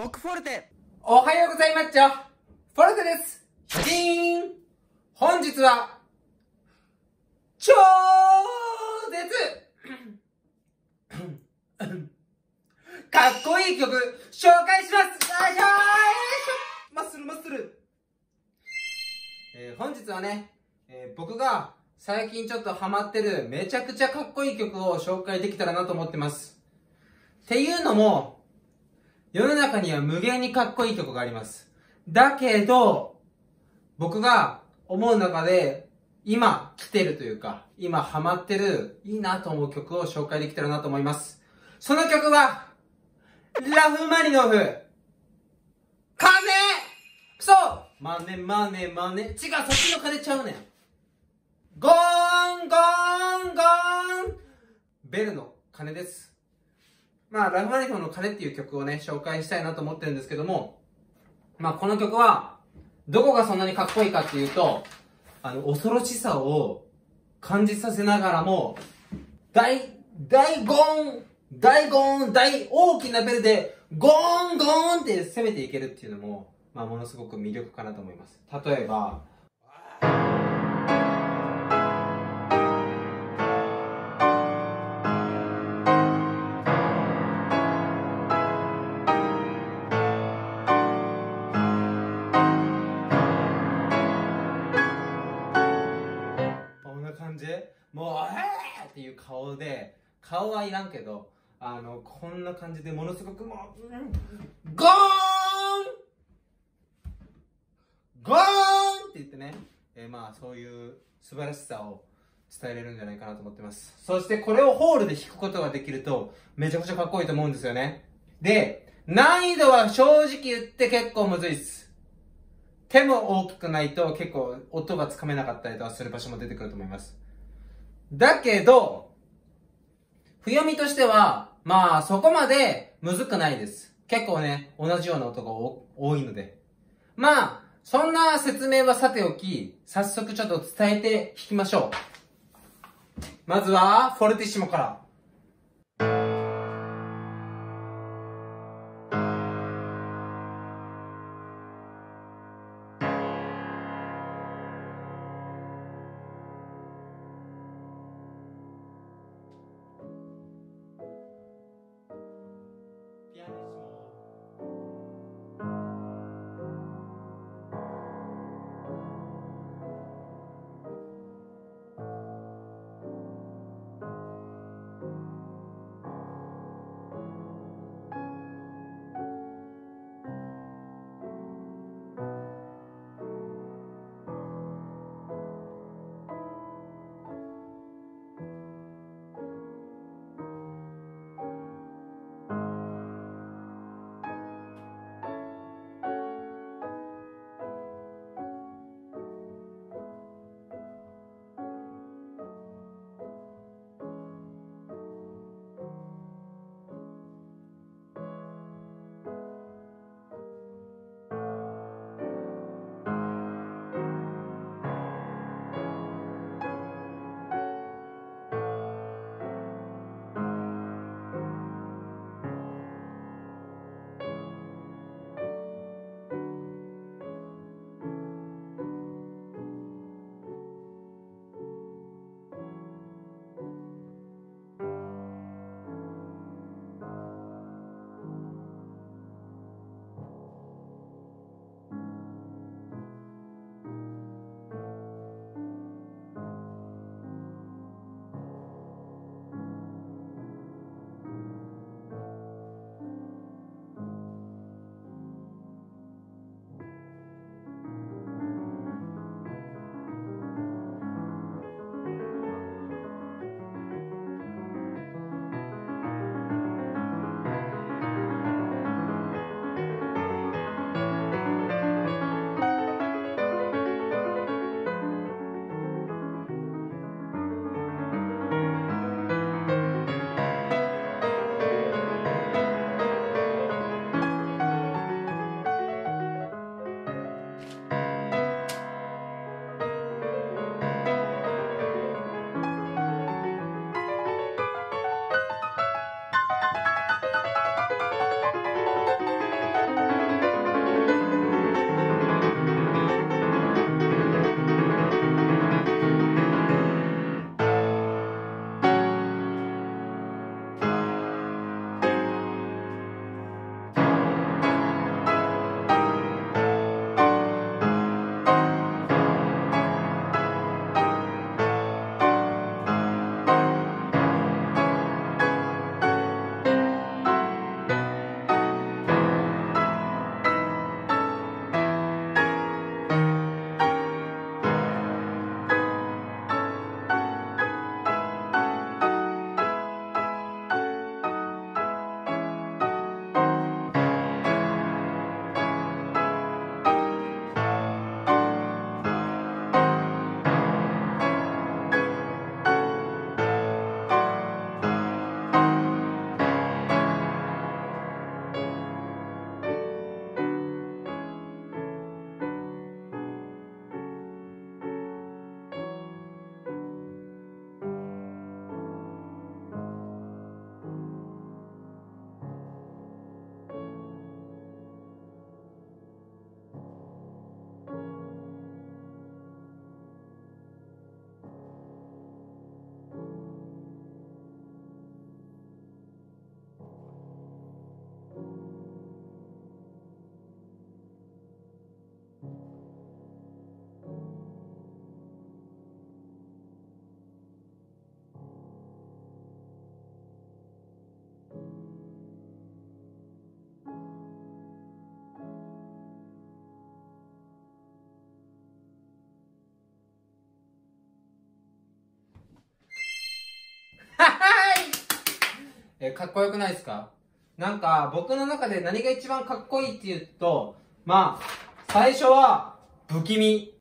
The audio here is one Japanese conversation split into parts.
僕フォルテ。 おはようございます。フォルテです。シャキーン。本日は、超絶かっこいい曲、紹介します。マッスルマッスル。本日はね、僕が最近ちょっとハマってるめちゃくちゃかっこいい曲を紹介できたらなと思ってます。っていうのも、世の中には無限にかっこいい曲があります。だけど、僕が思う中で、今来てるというか、今ハマってるいいなと思う曲を紹介できたらなと思います。その曲は、ラフマニノフ、金そうマネマネマネ。違う、そっちの金ちゃうねん。ゴーンゴーンゴーンベルの鐘です。まあ、ラフマニノフの鐘っていう曲をね、紹介したいなと思ってるんですけども、まあ、この曲は、どこがそんなにかっこいいかっていうと、恐ろしさを感じさせながらも、大大きなベルで、ゴーンゴーンって攻めていけるっていうのも、まあ、ものすごく魅力かなと思います。例えば、こんな感じもう、っていう顔で、顔はいらんけど、こんな感じでものすごくもう、ゴーンゴーンって言ってね、まあそういう素晴らしさを伝えれるんじゃないかなと思ってます。そしてこれをホールで弾くことができると、めちゃくちゃかっこいいと思うんですよね。で、難易度は正直言って結構むずいっす。手も大きくないと結構音がつかめなかったりとかする場所も出てくると思います。だけど、譜読みとしては、まあそこまでむずくないです。結構ね、同じような音が多いので。まあ、そんな説明はさておき、早速ちょっと伝えて弾きましょう。まずは、フォルティッシモから。ピアニッシモ。 かっこよくないですか？なんか、僕の中で何が一番かっこいいって言うと、まあ、最初は、不気味。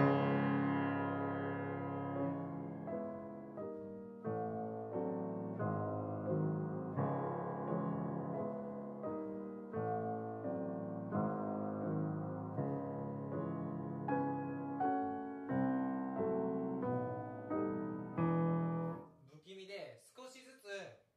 不気味で、少しずつ、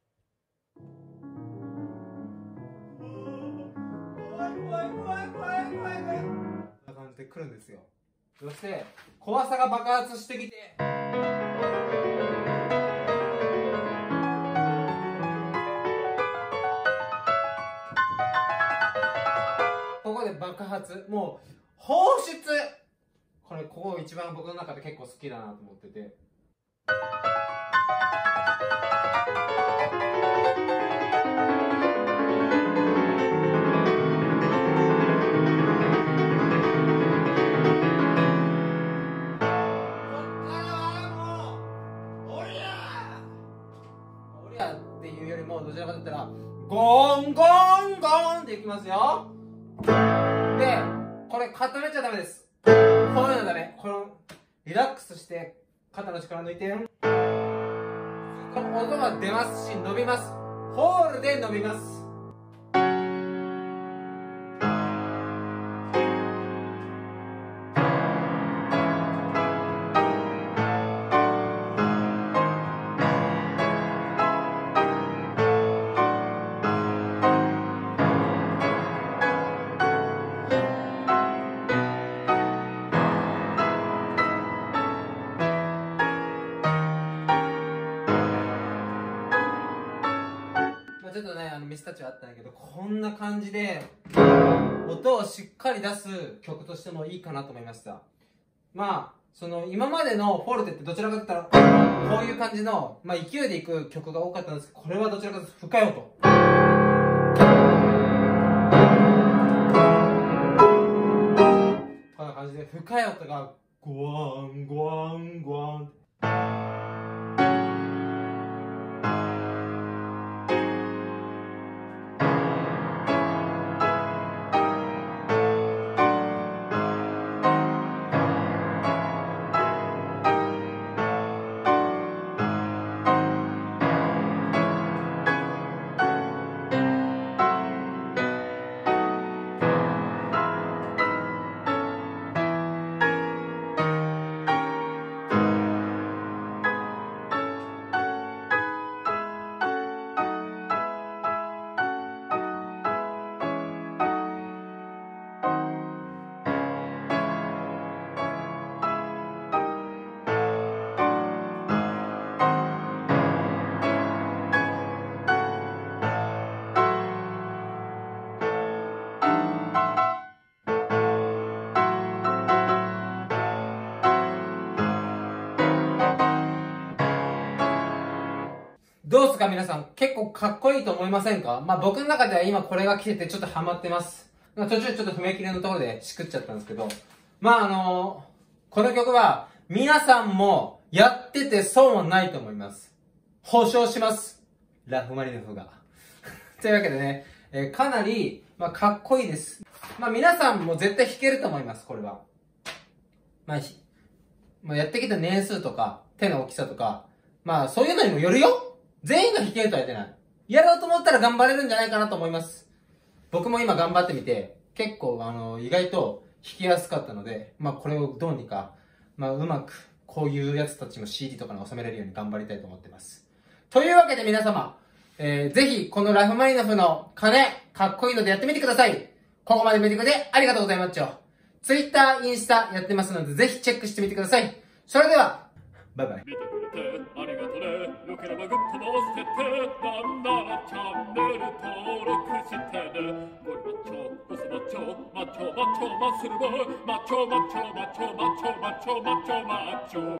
怖い怖い怖い怖い怖い怖い。こんな感じで来るんですよ。そして、怖さが爆発してきて、ここで爆発。もう、放出。ここ一番僕の中で結構好きだなと思ってて。っていうよりもどちらかといったらゴンゴンゴンっていきますよ。で、これ固めちゃダメです。こういうのダメ。このリラックスして肩の力抜いて、この音が出ますし伸びます。ホールで伸びます。ちょっとね、ミスタッチはあったんだけど、こんな感じで音をしっかり出す曲としてもいいかなと思いました。まあ今までのフォルテってどちらかといったらこういう感じの、勢いでいく曲が多かったんですけど、これはどちらかというと深い音、こんな感じで深い音がゴワンゴワンゴワン。どうですか皆さん、結構かっこいいと思いませんか？僕の中では今これが来ててちょっとハマってます。途中ちょっと踏み切りのところでしくっちゃったんですけど、この曲は皆さんもやってて損はないと思います。保証します。ラフマニノフが。というわけでね、かなり、かっこいいです。皆さんも絶対弾けると思います、これは。やってきた年数とか、手の大きさとか、そういうのにもよるよ。全員が弾けるとは言ってない。やろうと思ったら頑張れるんじゃないかなと思います。僕も今頑張ってみて、結構意外と弾きやすかったので、これをどうにか、うまく、こういうやつたちの CD とかに収めれるように頑張りたいと思ってます。というわけで皆様、ぜひこのラフマニノフの鐘、かっこいいのでやってみてください。ここまで見てくれてありがとうございます。Twitter、インスタやってますので、ぜひチェックしてみてください。それでは、バイバイ。 見てくれてありがとね。よければグッドも押してて、なんならチャンネル登録してね。ゴリマッチョ、ボスマッチョ、マッチョマッチョマッスルボーイ、マッチョマッチョマッチョマッチョマッチョマッチョマッチョ。